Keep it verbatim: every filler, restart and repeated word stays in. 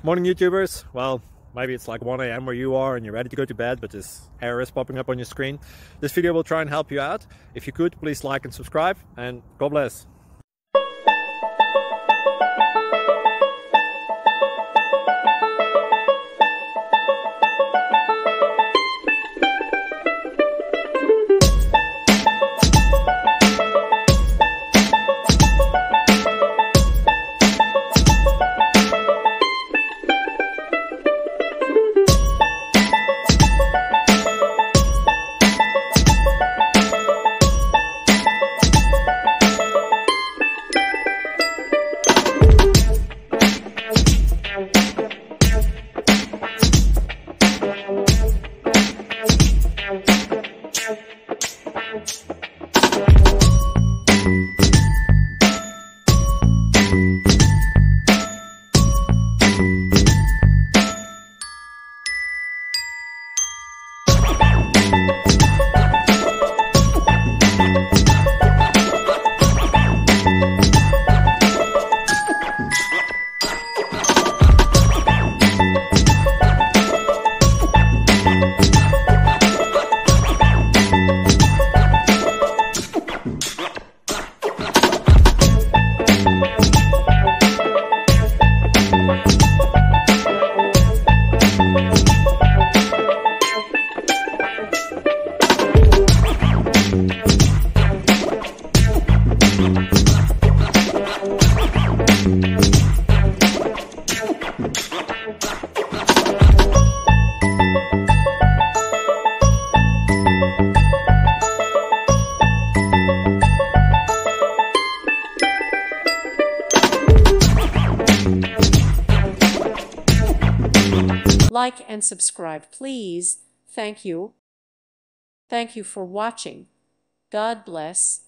Morning YouTubers. Well, maybe it's like one A M where you are and you're ready to go to bed, but this error is popping up on your screen. This video will try and help you out. If you could, please like and subscribe, and God bless. Like and subscribe, please. Thank you. Thank you for watching. God bless.